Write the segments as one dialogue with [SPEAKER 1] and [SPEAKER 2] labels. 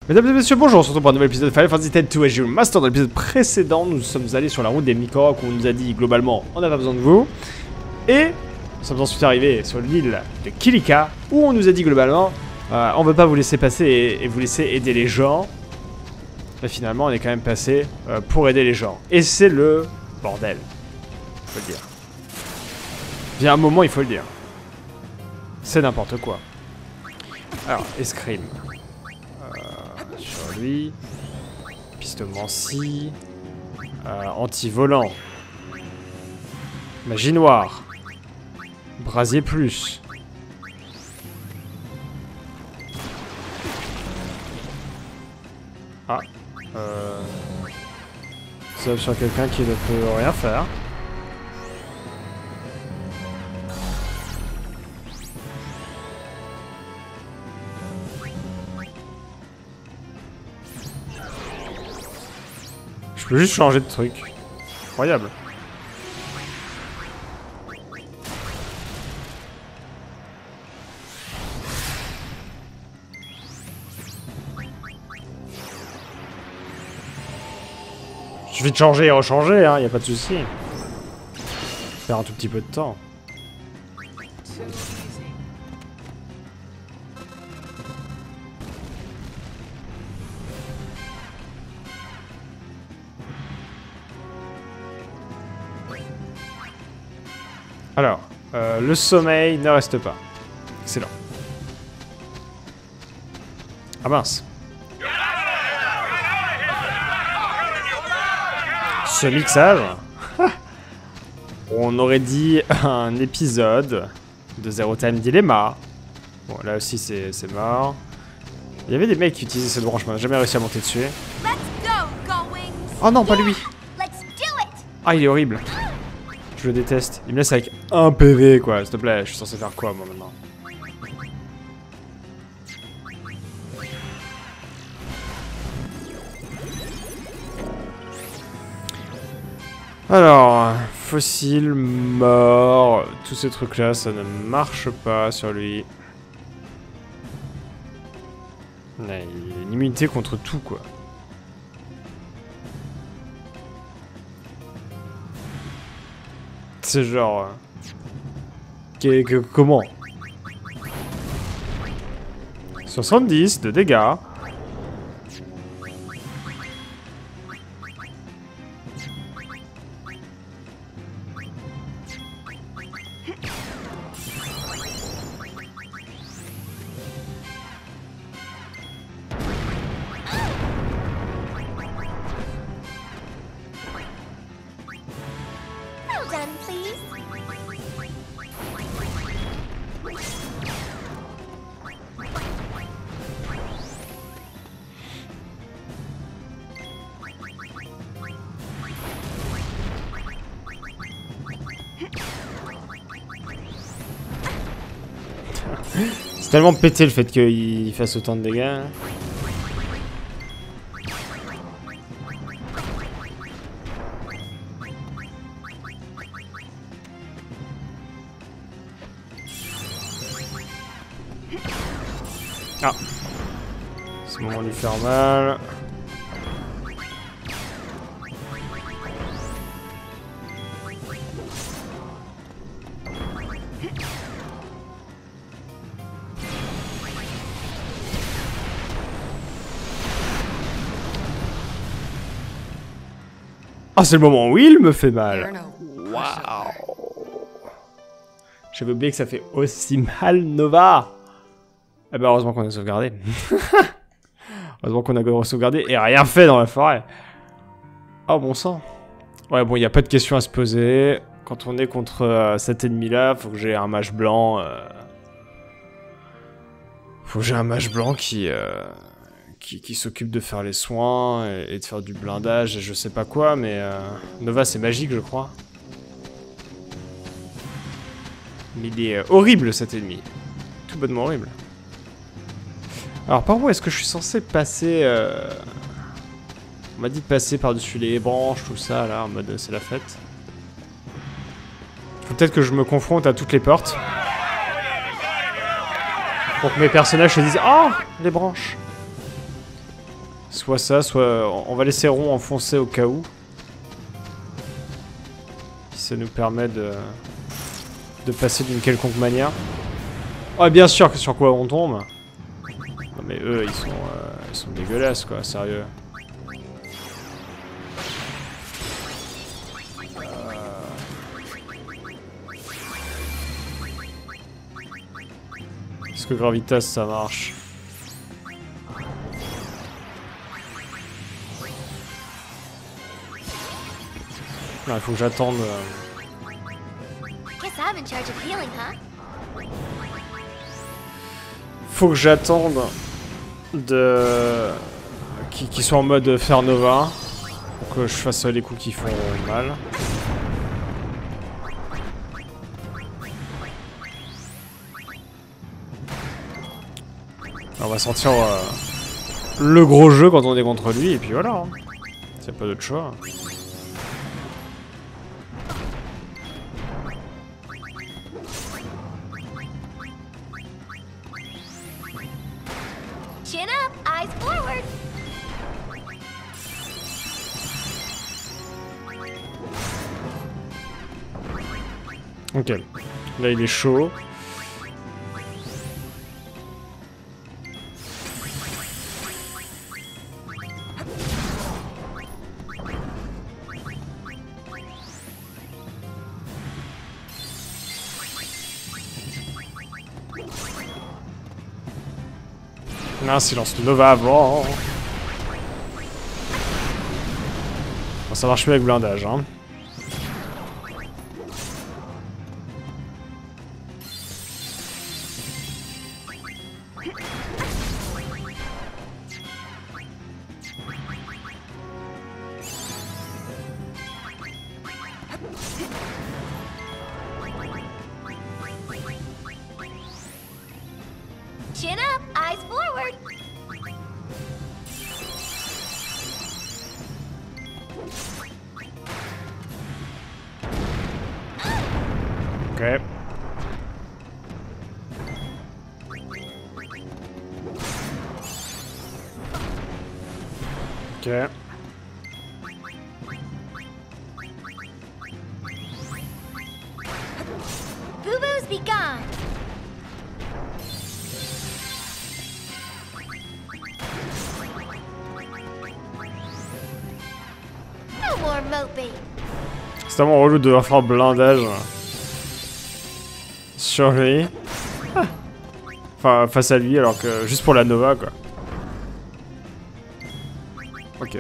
[SPEAKER 1] Mesdames et messieurs, bonjour, on se retrouve pour un nouvel épisode de Final Fantasy X-2 SG Master. Dans l'épisode précédent, nous sommes allés sur la route des Mikorok où on nous a dit globalement on n'a pas besoin de vous. Et nous sommes ensuite arrivés sur l'île de Kilika où on nous a dit globalement on veut pas vous laisser passer et vous laisser aider les gens. Mais finalement, on est quand même passé pour aider les gens. Et c'est le bordel, faut le dire. Il y a un moment, il faut le dire. C'est n'importe quoi. Alors, escrime. Sur lui. Pistomancie. Anti-volant. Magie noire. Brasier plus. Ah. Ça sur quelqu'un qui ne peut rien faire. Je peux juste changer de truc. Incroyable. Il suffit de changer et rechanger, hein, y a pas de souci. Faire un tout petit peu de temps. Alors, le sommeil ne reste pas. Excellent. Ah mince. Ce mixage, on aurait dit un épisode de Zero Time Dilemma. Bon, là aussi c'est mort. Il y avait des mecs qui utilisaient cette branche, mais on n'a jamais réussi à monter dessus. Oh non, pas lui. Ah, il est horrible. Je le déteste. Il me laisse avec un PV, quoi. S'il te plaît, je suis censé faire quoi, moi, maintenant? Alors, fossile, mort, tous ces trucs-là, ça ne marche pas sur lui. Il a une immunité contre tout, quoi. C'est genre... comment 70 de dégâts. C'est tellement pété le fait qu'il fasse autant de dégâts. Ah. C'est le moment de lui faire mal. Ah, c'est le moment où il me fait mal. Waouh. J'avais oublié que ça fait aussi mal, Nova. Eh ben, heureusement qu'on a sauvegardé. Heureusement qu'on a sauvegardé et rien fait dans la forêt. Oh, bon sang. Ouais, bon, il n'y a pas de question à se poser. Quand on est contre cet ennemi-là, faut que j'ai un mage blanc. Faut que j'ai un mage blanc qui s'occupe de faire les soins et de faire du blindage et je sais pas quoi, mais Nova c'est magique je crois. Mais il est horrible cet ennemi. Tout bonnement horrible. Alors par où est-ce que je suis censé passer On m'a dit de passer par-dessus les branches, tout ça là, en mode c'est la fête. Faut peut-être que je me confronte à toutes les portes. Pour que mes personnages se disent « Oh, les branches !» Soit ça, soit... On va laisser rond enfoncé au cas où. Si ça nous permet de passer d'une quelconque manière. Oh, bien sûr que sur quoi on tombe. Non mais eux, ils sont dégueulasses quoi, sérieux. Est-ce que Gravitas ça marche? Non, il faut que j'attende. Faut que j'attende de... Qu'ils soient en mode Faire Nova. Pour que je fasse les coups qui font mal. On va sortir le gros jeu quand on est contre lui et puis voilà. Hein. C'est pas d'autre choix.
[SPEAKER 2] Chin up, eyes forward.
[SPEAKER 1] Ok. Là il est chaud. Non, silence le Nova avant. Bon, ça marche mieux avec blindage, hein.
[SPEAKER 2] Chin up, eyes forward.
[SPEAKER 1] Ok. Ok.
[SPEAKER 2] Boo-boos be gone. No more moping.
[SPEAKER 1] C'est tellement relou de devoir faire blindage sur lui. Ah. Enfin, face à lui, alors que juste pour la Nova, quoi. Ok.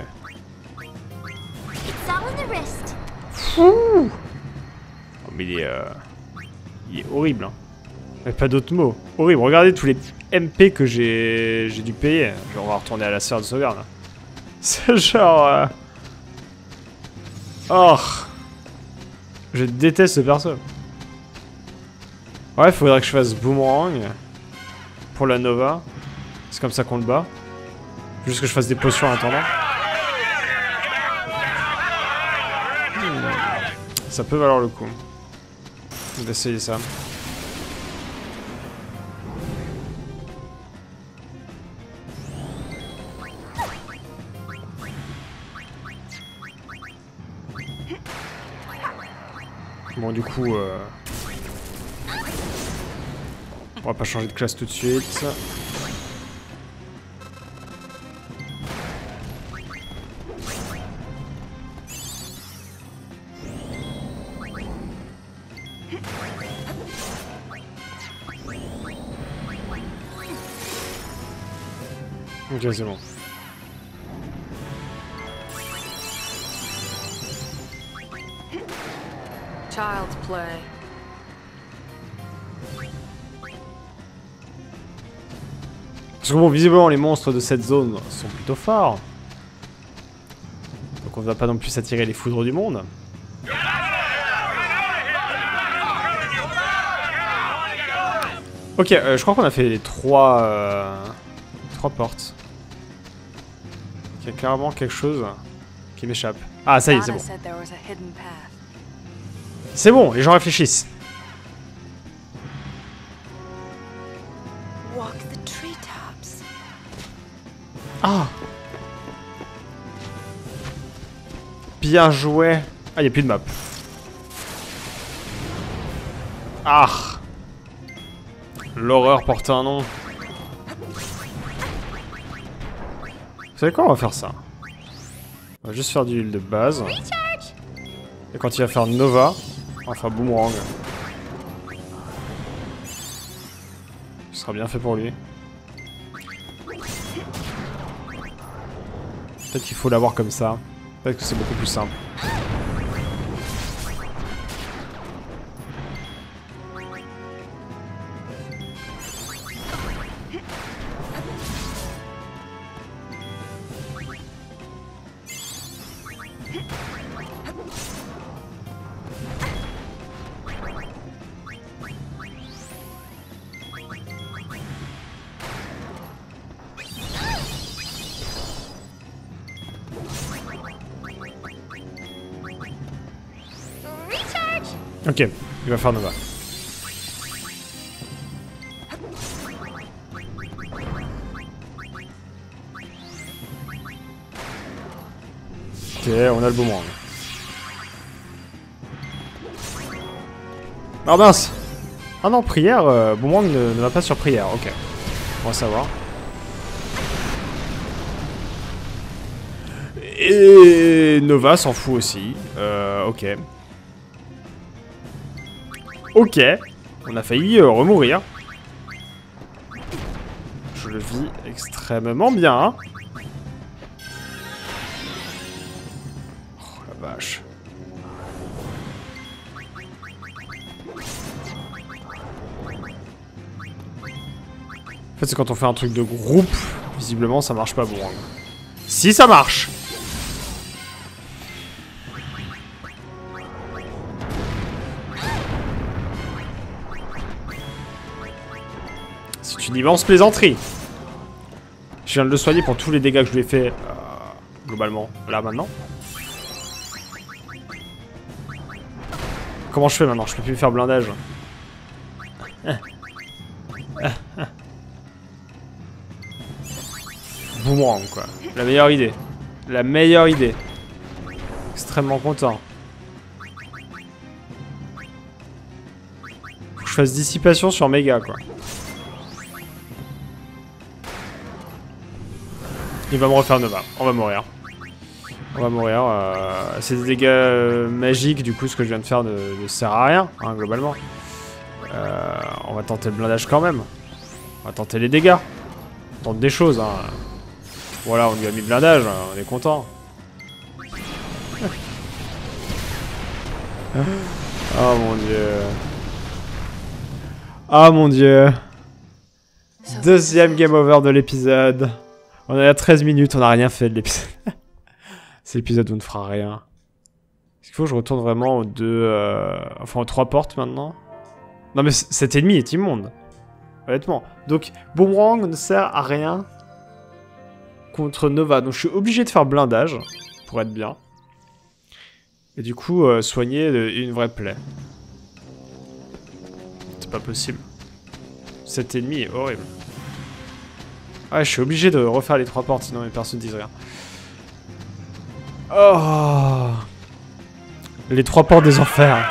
[SPEAKER 2] It's all in the wrist.
[SPEAKER 1] Oh, mais il est horrible, hein. Il n'y a pas d'autres mots. Horrible. Regardez tous les MP que j'ai dû payer. Genre, on va retourner à la sphère de sauvegarde, là. C'est genre... Oh. Je déteste ce perso. Ouais, il faudrait que je fasse boomerang pour la Nova. C'est comme ça qu'on le bat. Juste que je fasse des potions en attendant. Ça peut valoir le coup. On va essayer ça. Bon, du coup, on va pas changer de classe tout de suite. Ok, c'est bon.
[SPEAKER 3] Child's play.
[SPEAKER 1] Parce que bon, visiblement, les monstres de cette zone sont plutôt forts. Donc on ne va pas non plus s'attirer les foudres du monde. Ok, je crois qu'on a fait les trois portes. Il y a clairement quelque chose qui m'échappe. Ah, ça y est, c'est bon. C'est bon, les gens réfléchissent.
[SPEAKER 3] Walk the treetops.
[SPEAKER 1] Ah, Bien joué. Ah, il n'y a plus de map. Ah. L'horreur porte un nom. Vous savez quoi, on va faire ça. On va juste faire du heal de base. Et quand il va faire Nova, enfin Boomerang. Ce sera bien fait pour lui. Peut-être qu'il faut l'avoir comme ça. Peut-être que c'est beaucoup plus simple. Ok, il va faire Nova. Ok, on a le boomerang. Ah mince! Ah non, prière, boomerang ne va pas sur prière, ok. On va savoir. Et Nova s'en fout aussi. Ok. Ok. On a failli remourir. Je le vis extrêmement bien. Hein. Oh la vache. En fait, c'est quand on fait un truc de groupe, visiblement ça marche pas bon. Si ça marche! C'est une immense plaisanterie. Je viens de le soigner pour tous les dégâts que je lui ai fait globalement. Là maintenant. Comment je fais maintenant? Je peux plus faire blindage. Boomerang quoi. La meilleure idée. La meilleure idée. Extrêmement content. Faut que je fasse dissipation sur méga quoi. Il va me refaire Nova. On va mourir. On va mourir. C'est des dégâts magiques, du coup, ce que je viens de faire ne sert à rien, hein, globalement. On va tenter le blindage quand même. On va tenter les dégâts. On tente des choses. Hein. Voilà, on lui a mis le blindage. On est content. Oh mon dieu. Oh mon dieu. Deuxième game over de l'épisode. On est à 13 minutes, on n'a rien fait de l'épisode. C'est l'épisode où on ne fera rien. Est-ce qu'il faut que je retourne vraiment aux deux... Enfin, aux 3 portes maintenant? Non mais cet ennemi est immonde. Honnêtement. Donc, Boomerang ne sert à rien contre Nova. Donc je suis obligé de faire blindage, pour être bien. Et du coup, soigner une vraie plaie. C'est pas possible. Cet ennemi est horrible. Ouais, je suis obligé de refaire les 3 portes, sinon les personnes ne disent rien. Oh, les 3 portes des enfers.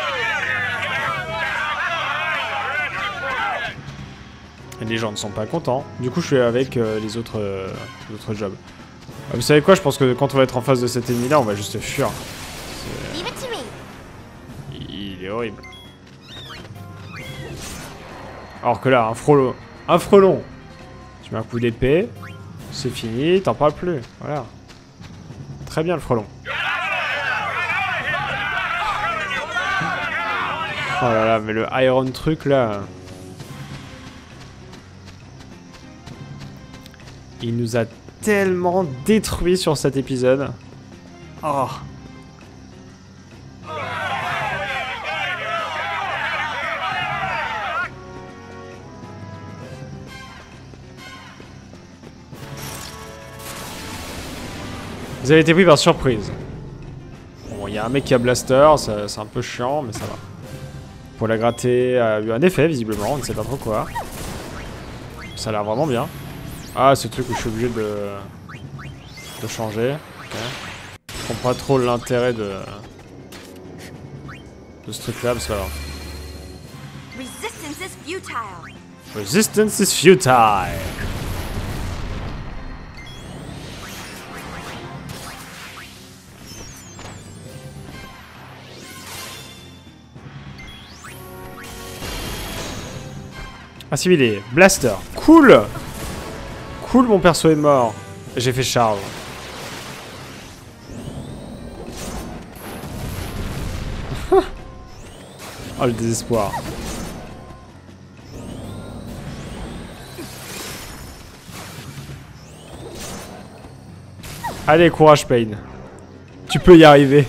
[SPEAKER 1] Et les gens ne sont pas contents. Du coup, je suis avec les autres jobs. Vous savez quoi? Je pense que quand on va être en face de cet ennemi-là, on va juste fuir. Il est horrible. Alors que là, un frelon. Un frelon! Tu mets un coup d'épée, c'est fini, t'en parles plus. Voilà. Très bien le frelon. Oh là là, mais le iron truc là. Il nous a tellement détruit sur cet épisode. Oh. Vous avez été pris par surprise. Bon, il y a un mec qui a blaster, c'est un peu chiant, mais ça va. Pour la gratter, a eu un effet visiblement, on ne sait pas trop quoi. Ça a l'air vraiment bien. Ah, ce truc où je suis obligé de changer. Okay. comprends pas trop l'intérêt de ce truc-là, parce que alors...
[SPEAKER 2] Resistance is futile.
[SPEAKER 1] Resistance is futile. Assimilé. Blaster. Cool. Cool, mon perso est mort. J'ai fait charge. Oh, le désespoir. Allez, courage, Pain. Tu peux y arriver.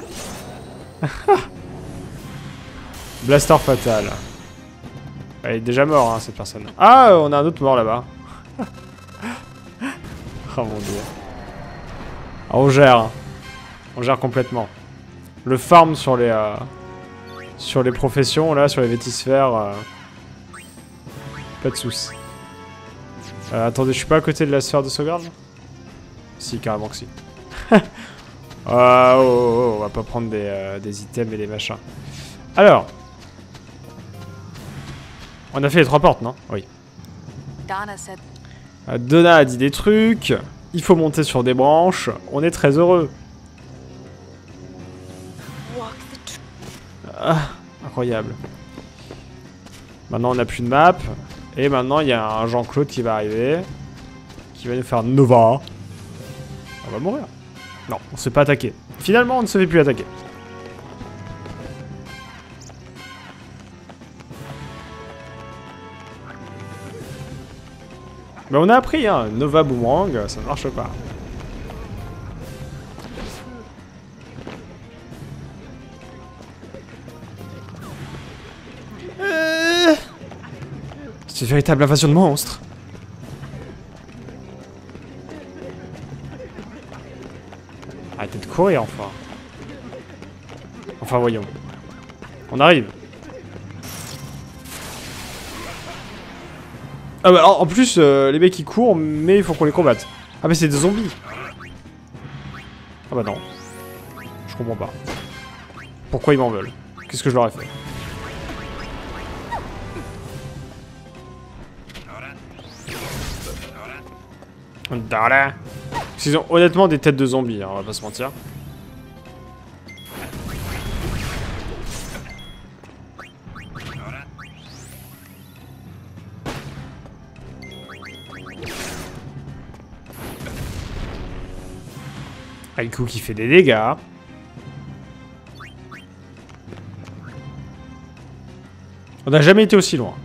[SPEAKER 1] Blaster fatal. Elle est déjà mort, hein, cette personne. Ah, on a un autre mort là-bas. Oh mon dieu. Ah, on gère. On gère complètement. Le farm sur les professions, là, sur les vétisphères. Pas de soucis. Attendez, je suis pas à côté de la sphère de sauvegarde? Si, carrément que si. Oh, on va pas prendre des items et des machins. Alors. On a fait les 3 portes, non? Oui. Donna a dit des trucs. Il faut monter sur des branches. On est très heureux. Ah, incroyable. Maintenant, on n'a plus de map. Et maintenant, il y a un Jean-Claude qui va arriver. Qui va nous faire Nova. On va mourir. Non, on s'est pas attaqué. Finalement, on ne se fait plus attaquer. Mais on a appris, hein, Nova Boomerang, ça ne marche pas. C'est une véritable invasion de monstres. Arrêtez de courir, enfin. Enfin, voyons. On arrive. Ah bah, en plus, les mecs ils courent, mais il faut qu'on les combatte. Ah mais c'est des zombies. Ah bah non. Je comprends pas. Pourquoi ils m'en veulent? Qu'est-ce que je leur ai fait? Ils ont honnêtement des têtes de zombies, hein, on va pas se mentir. Aiku qui fait des dégâts. On n'a jamais été aussi loin.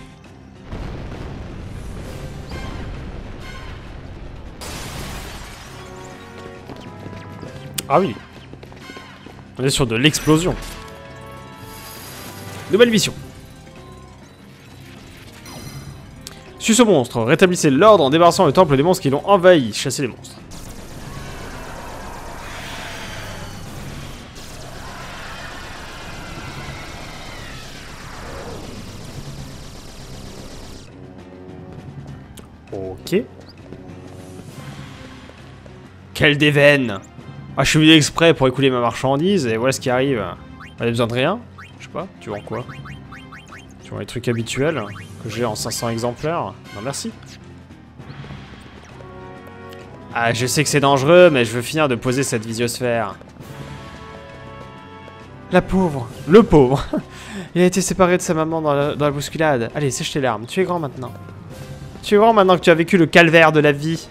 [SPEAKER 1] Ah oui. On est sur de l'explosion. Nouvelle mission. Suce aux monstres. Rétablissez l'ordre en débarrassant le temple des monstres qui l'ont envahi. Chassez les monstres. Ok. Quelle déveine! Ah, je suis venu exprès pour écouler ma marchandise et voilà ce qui arrive. On a besoin de rien? Je sais pas, tu vends quoi? Tu vends les trucs habituels que j'ai en 500 exemplaires? Non, merci. Ah, je sais que c'est dangereux, mais je veux finir de poser cette visiosphère. La pauvre, le pauvre. Il a été séparé de sa maman dans la bousculade. Allez, sèche tes larmes, tu es grand maintenant. Tu es grand maintenant que tu as vécu le calvaire de la vie.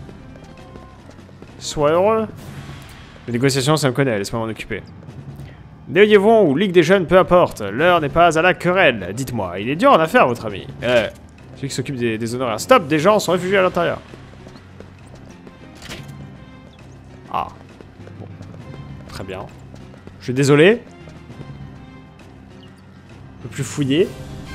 [SPEAKER 1] Sois heureux. Les négociations, ça me connaît, laisse-moi m'en occuper. Délievons ou Ligue des Jeunes, peu importe. L'heure n'est pas à la querelle. Dites-moi, il est dur en affaire, votre ami. Celui qui s'occupe des honoraires. Stop, des gens sont réfugiés à l'intérieur. Ah. Bon. Très bien. Je suis désolé. Un peu plus fouillé.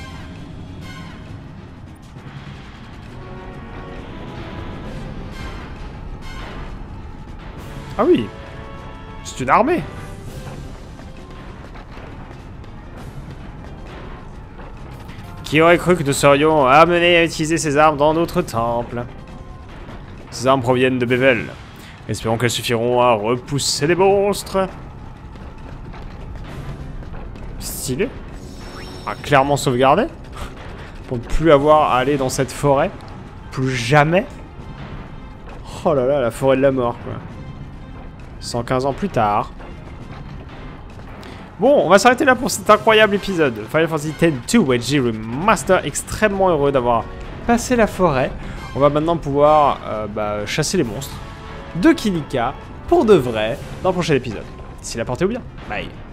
[SPEAKER 1] Ah oui. C'est une armée. Qui aurait cru que nous serions amenés à utiliser ces armes dans notre temple? Ces armes proviennent de Bevel. Espérons qu'elles suffiront à repousser les monstres. Stylé. Ah, clairement sauvegardé. Pour ne plus avoir à aller dans cette forêt. Plus jamais. Oh là là, la forêt de la mort, quoi. 115 ans plus tard. Bon, on va s'arrêter là pour cet incroyable épisode. Final Fantasy X-2 HD Remaster. Extrêmement heureux d'avoir passé la forêt. On va maintenant pouvoir chasser les monstres de Kilika pour de vrai dans le prochain épisode. D'ici là, portez-vous bien. Bye.